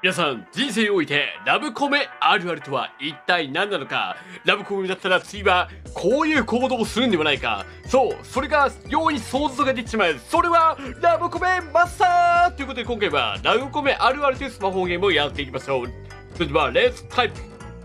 皆さん、人生においてラブコメあるあるとは一体何なのか。ラブコメだったら次はこういう行動をするんではないか。そう、それが容易に想像ができてしまう。それはラブコメマスターということで、今回はラブコメあるあるというスマホゲームをやっていきましょう。それではレッツタイプ。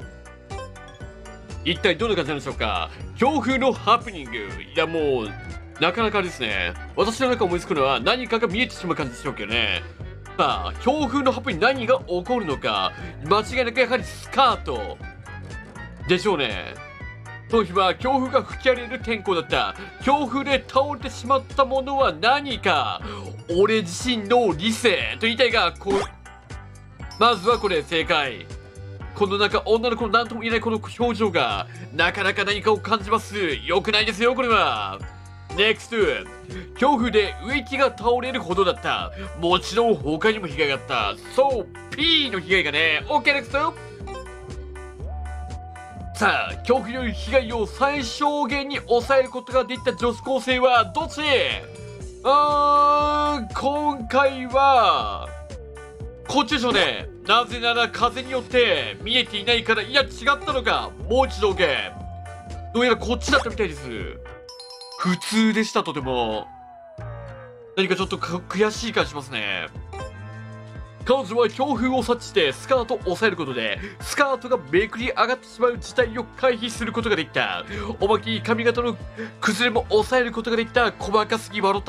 一体どんな感じなんでしょうか。強風のハプニング。いやもうなかなかですね、私の中思いつくのは何かが見えてしまう感じでしょうけどね。さあ、強風のハプに何が起こるのか。間違いなくやはりスカートでしょうね。その日は強風が吹き荒れる天候だった。強風で倒れてしまったものは何か。俺自身の理性と言いたいが、まずはこれ正解。この女の子の何とも言えないこの表情がなかなか何かを感じます。良くないですよこれは。NEXT、 強風で植木が倒れるほどだった。もちろん他にも被害があった。そう、 P の被害がね。 OK NEXT。 さあ、強風による被害を最小限に抑えることができた女子高生はどっち？今回はこっちでしょうね。なぜなら風によって見えていないから。いや違ったのか。もう一度 OK。 どうやらこっちだったみたいです。普通でした。とても何かちょっと悔しい感じしますね。彼女は強風を察知してスカートを押さえることでスカートがめくり上がってしまう事態を回避することができた。おまけに髪型の崩れも抑えることができた。細かすぎ笑った。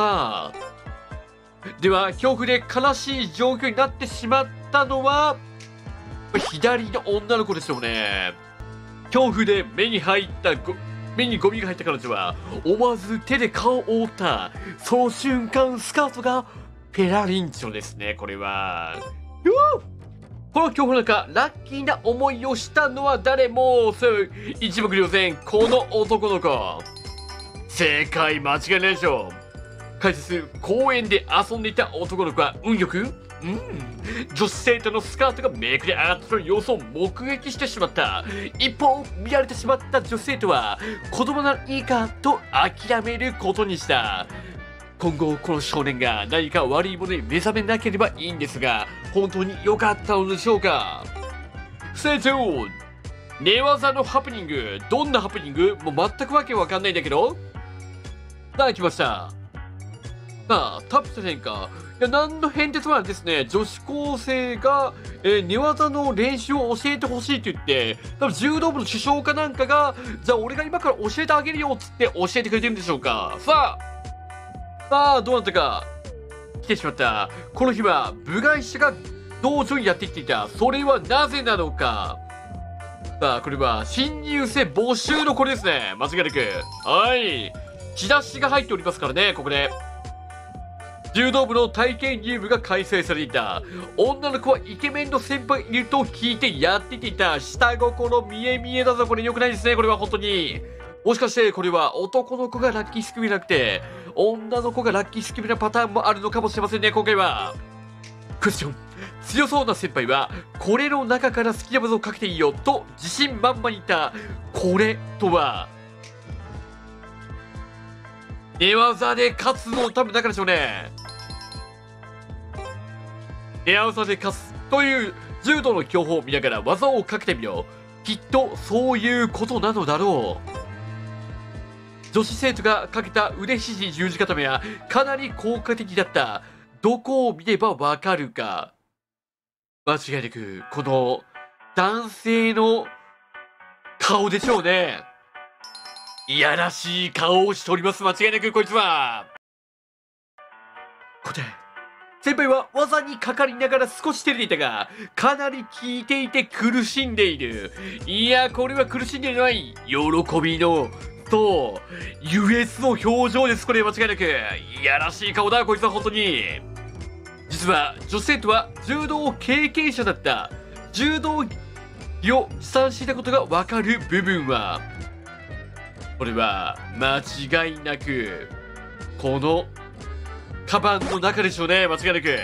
では強風で悲しい状況になってしまったのは左の女の子でしょうね。強風で目にゴミが入った彼女は思わず手で顔を覆った。その瞬間スカートがペラリンチョですね。これはこの強風の中ラッキーな思いをしたのは誰？もそう一目瞭然、この男の子。正解間違いないでしょう。解説、公園で遊んでいた男の子は運よく女子生徒のスカートがめくれ上がった様子を目撃してしまった。一方、見られてしまった女子生徒は子供ならいいかと諦めることにした。今後この少年が何か悪いものに目覚めなければいいんですが、本当に良かったのでしょうか。Stay tuned。寝技のハプニング。どんなハプニング？もう全くわけわかんないんだけど。さあ来ました。さあ、タップした変化。いや、何の変哲もないですね。女子高生が、寝技の練習を教えてほしいって言って、多分柔道部の主将かなんかが、じゃあ俺が今から教えてあげるよっつって教えてくれてるんでしょうか。さあ、どうなったか。来てしまった。この日は部外者が道場にやってきていた。それはなぜなのか。さあ、これは新入生募集のこれですね。間違いなく。はい。チラシが入っておりますからね、ここで。柔道部の体験入部が開催されていた。女の子はイケメンの先輩いると聞いてやってきた。下心見え見えだぞ。これ良くないですね。これは本当に。もしかしてこれは男の子がラッキースクビじゃなくて女の子がラッキースクビなパターンもあるのかもしれませんね。今回はクッション。強そうな先輩はこれの中から好きな技をかけていいよと自信満々に言った。これとは寝技で勝つの多分中でしょうね。寝技で勝つという柔道の競歩を見ながら技をかけてみよう。きっとそういうことなのだろう。女子生徒がかけた腕肘十字固めはかなり効果的だった。どこを見ればわかるか。間違いなくこの男性の顔でしょうね。いやらしい顔をしております。間違いなくこいつは。答え。先輩は技にかかりながら少し照れていたが、かなり効いていて苦しんでいる。いや、これは苦しんでいない喜びの優越の表情です。これ間違いなく。いやらしい顔だ、こいつは本当に。実は女子生徒は柔道経験者だった。柔道着を持参していたことがわかる部分は、これは間違いなくこのカバンの中でしょうね。間違いなく。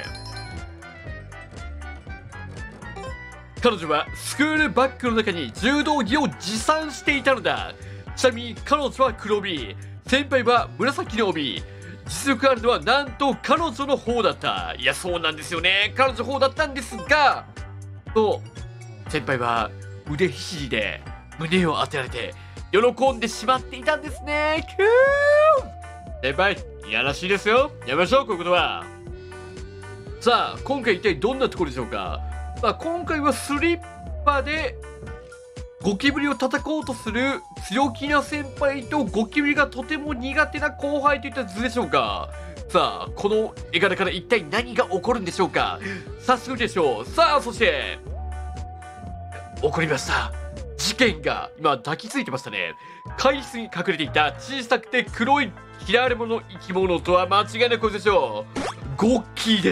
彼女はスクールバッグの中に柔道着を持参していたのだ。ちなみに彼女は黒帯、先輩は紫の帯。実力あるのはなんと彼女の方だった。いやそうなんですよね。彼女の方だったんですが、 と、先輩は腕ひしぎで胸を当てられて喜んでしまっていたんですね。先輩、いやらしいですよ。やめましょう、こういうことは。さあ、今回一体どんなところでしょうか。さあ、今回はスリッパでゴキブリを叩こうとする強気な先輩とゴキブリがとても苦手な後輩といった図でしょうか。さあ、この絵柄から一体何が起こるんでしょうか。早速でしょう。さあ、そして起こりました。事件が今抱きついてましたね。海室に隠れていた小さくて黒い嫌われ者の生き物とは間違いなくこれでしょう。ゴッキーです。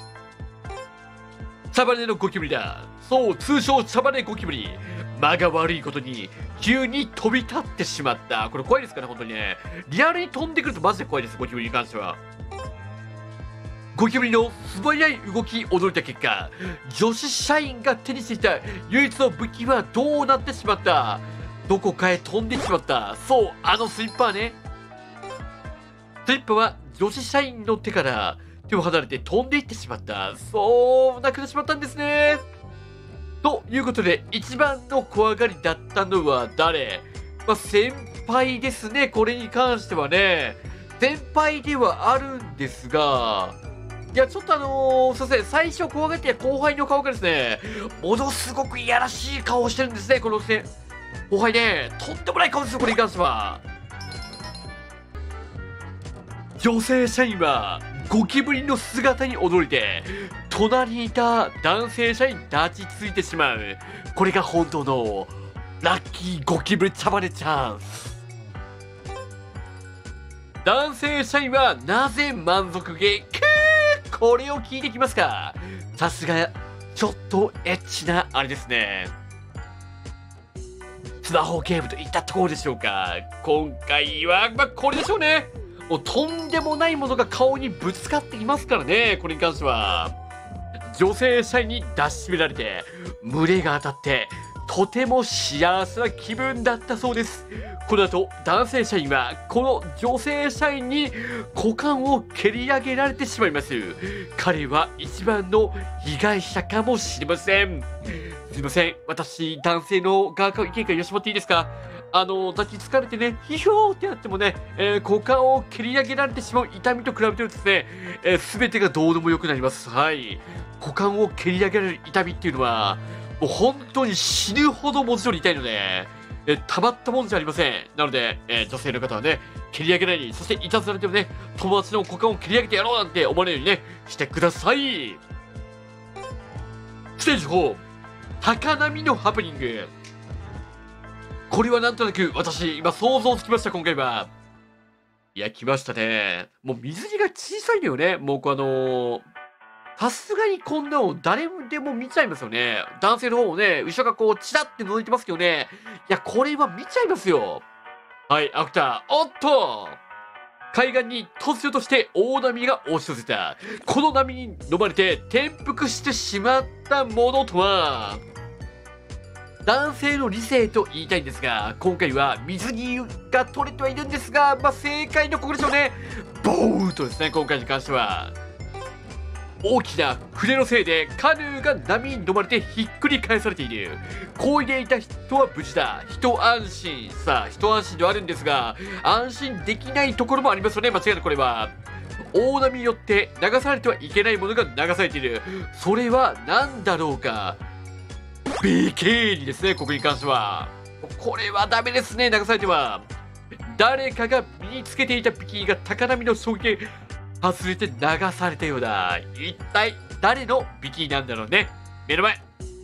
茶羽のゴキブリだ。そう、通称茶羽ゴキブリ。間が悪いことに急に飛び立ってしまった。これ怖いですかね、本当にね。リアルに飛んでくるとマジで怖いです、ゴキブリに関しては。ゴキブリの素早い動き驚いた結果、女子社員が手にしていた唯一の武器はどうなってしまった。どこかへ飛んでしまった。そう、あのスリッパね。スリッパは女子社員の手から手を離れて飛んでいってしまった。そう、なくなってしまったんですね。ということで、一番の怖がりだったのは誰？先輩ですね、これに関してはね。先輩ではあるんですが、いや、ちょっとすいません、最初怖がって後輩の顔がですね、ものすごくいやらしい顔をしてるんですね、この後輩ね。とんでもない顔ですよ、これに関しては。女性社員はゴキブリの姿に驚いて隣にいた男性社員に立ちついてしまう。これが本当のラッキーゴキブリ茶羽チャンス。男性社員はなぜ満足げこれを聞いてきますか。さすがちょっとエッチなあれですね。スマホゲームといったところでしょうか。今回はこれでしょうね。もうとんでもないものが顔にぶつかっていますからね。これに関しては女性社員に抱きしめられて群れが当たってとても幸せな気分だったそうです。この後男性社員はこの女性社員に股間を蹴り上げられてしまいます。彼は一番の被害者かもしれません。すいません、私男性の側から意見が言わせてもらっていいですか。抱きつかれてね、ひひょーってなってもね、股間を蹴り上げられてしまう痛みと比べてですね、全てがどうでもよくなります。はい。股間を蹴り上げられる痛みっていうのは、もう本当に死ぬほど文字通り痛いので、たまったもんじゃありません。なので、女性の方はね、蹴り上げないように、そしていたずられてもね、友達の股間を蹴り上げてやろうなんて思われるようにね、してください。ステージ4、高波のハプニング。これはなんとなく私、今想像つきました、今回は。いや、来ましたね。もう水着が小さいのよね。もうさすがにこんなの誰でも見ちゃいますよね。男性の方もね、後ろがこう、チラって覗いてますけどね。いや、これは見ちゃいますよ。はい、アフター。おっと海岸に突如として大波が押し寄せた。この波に飲まれて転覆してしまったものとは、男性の理性と言いたいんですが、今回は水着が取れてはいるんですが、正解のここでしょうね。ボーンとですね、今回に関しては。大きな船のせいでカヌーが波に飲まれてひっくり返されている。漕いでいた人は無事だ。一安心。さあ、一安心ではあるんですが、安心できないところもありますよね。間違いなくこれは。大波によって流されてはいけないものが流されている。それは何だろうか。ビキニですね、ここに関しては。これはダメですね、流されては。誰かが身につけていたビキニが高波の衝撃で外れて流されたようだ。一体誰のビキニなんだろうね。目の前。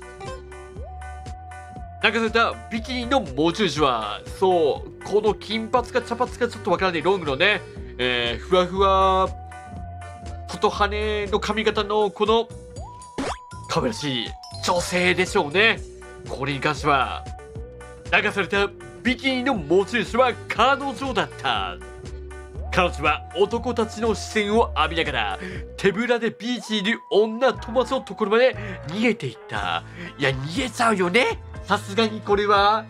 流されたビキニの持ち主は、そう、この金髪か茶髪かちょっとわからないロングのね、ふわふわ、外羽の髪型のこの、可愛らしい女性でしょうね。これに関しては、流されたビキニの持ち主は彼女だった。彼女は男たちの視線を浴びながら手ぶらでビーチにいる女友達のところまで逃げていった。いや、逃げちゃうよね、さすがにこれは。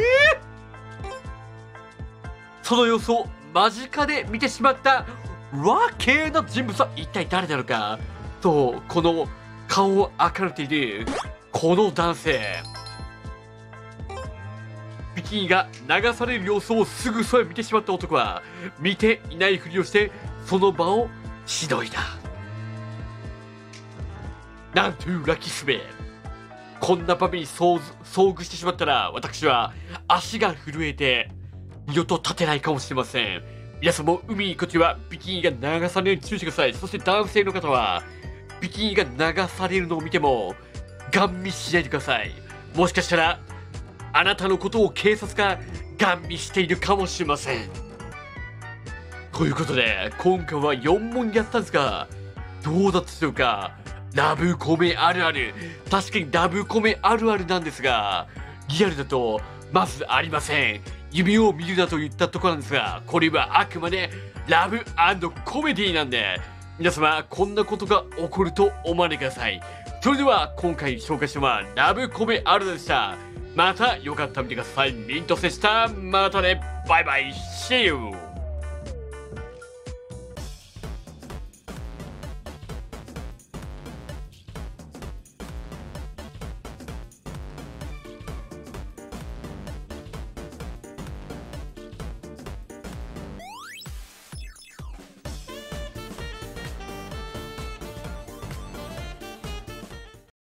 その様子を間近で見てしまったラッキーな人物は一体誰なのか。そう、この顔を明かれているこの男性、ビキニが流される様子をすぐそば見てしまった男は、見ていないふりをしてその場をしのいだ。なんというラッキースメ。こんな場面に遭遇してしまったら、私は足が震えて二度と立てないかもしれません。皆さんも海に行くときはビキニが流されるように注意してください。そして男性の方はビキニが流されるのを見てもガン見しないでください。もしかしたらあなたのことを警察がガン見しているかもしれません。ということで今回は4問やったんですが、どうだったでしょうか。ラブコメあるある、確かにラブコメあるあるなんですが、リアルだとまずありません。夢を見るなと言ったところなんですが、これはあくまでラブ&コメディなんで、皆様こんなことが起こると思わないでください。それでは今回紹介したのはラブコメあるあるでした。またよかったら見てください。ミントでした。またね、バイバイ、See you!